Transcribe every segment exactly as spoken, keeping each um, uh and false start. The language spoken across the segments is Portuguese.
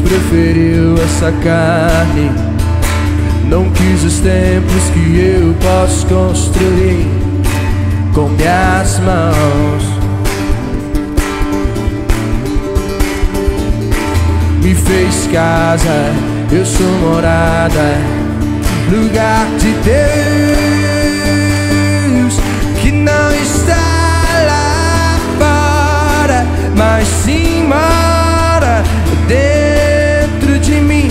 preferiu essa carne, não quis os templos que eu posso construir com minhas mãos. Me fez casa, eu sou morada, lugar de Deus que não está lá fora, mas sim mora dentro de mim.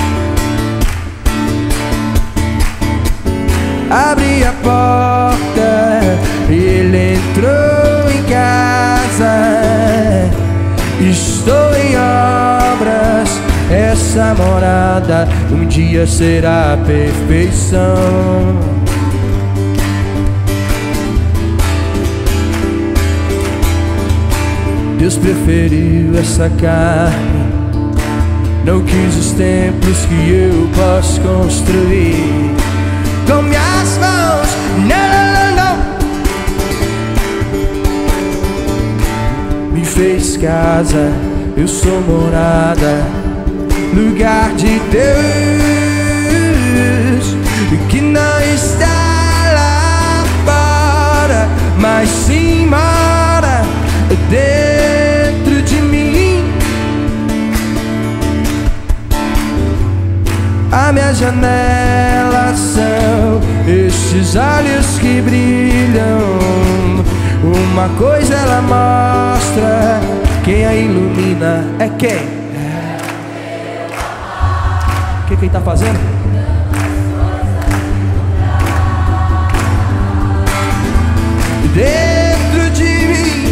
Abri a porta e ele entrou em casa. Estou em obras, essa morada um dia será a perfeição. Deus preferiu essa carne, não quis os templos que eu posso construir com minhas mãos. Não, não, não. Me fez casa, eu sou morada, lugar de Deus que não está lá fora, mas sim mora dentro de mim. A minha janela são estes olhos que brilham. Uma coisa ela mostra, quem a ilumina é quem? O que quem tá fazendo? Dentro de mim,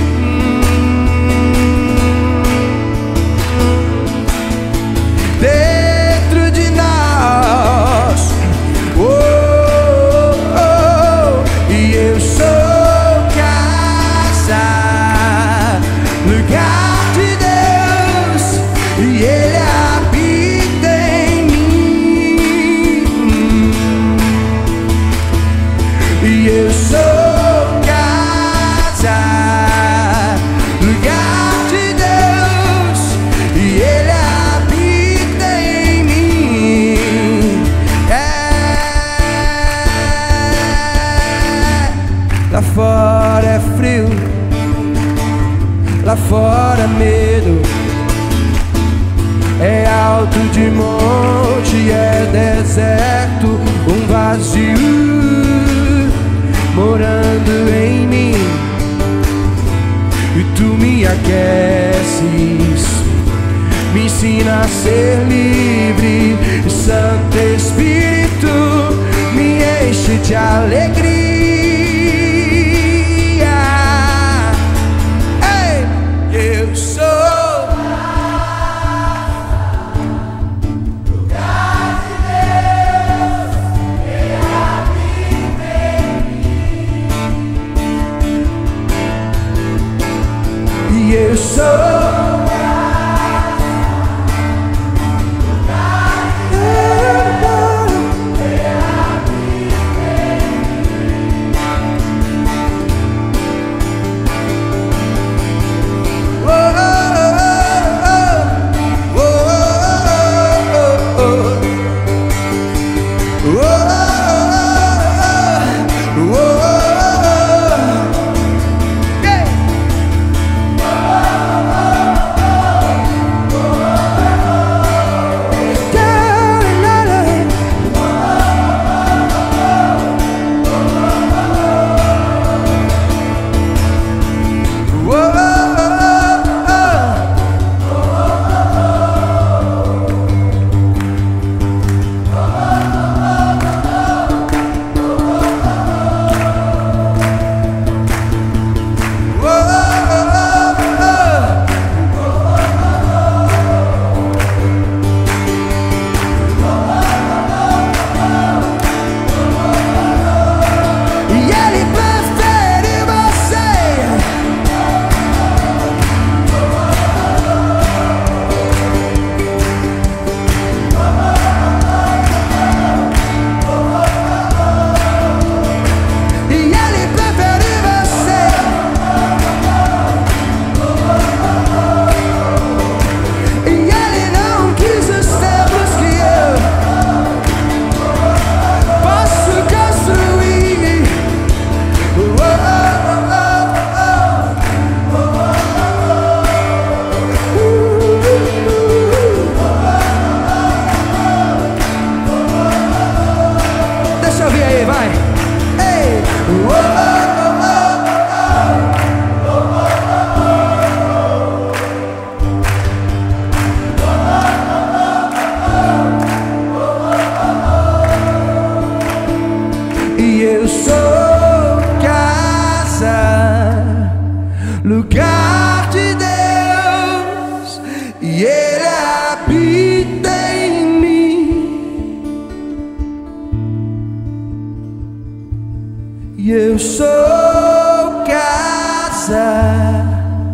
dentro de nós. Oh, oh, oh. E eu sou casa, lugar de Deus, e Ele habita em mim. E eu sou lá fora é frio, lá fora medo, é alto de monte, é deserto, um vazio morando em mim. E tu me aqueces, me ensina a ser livre. Santo Espírito me enche de alegria. Eu sou lugar de Deus, que habita em mim. E eu sou oh, lugar de Deus, e Ele habita em mim. E eu sou casa,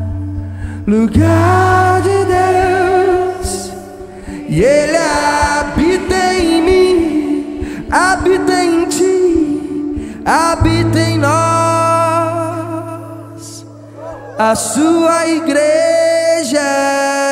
lugar de Deus, e Ele habita em mim, habita em ti, habita em nós, a sua igreja.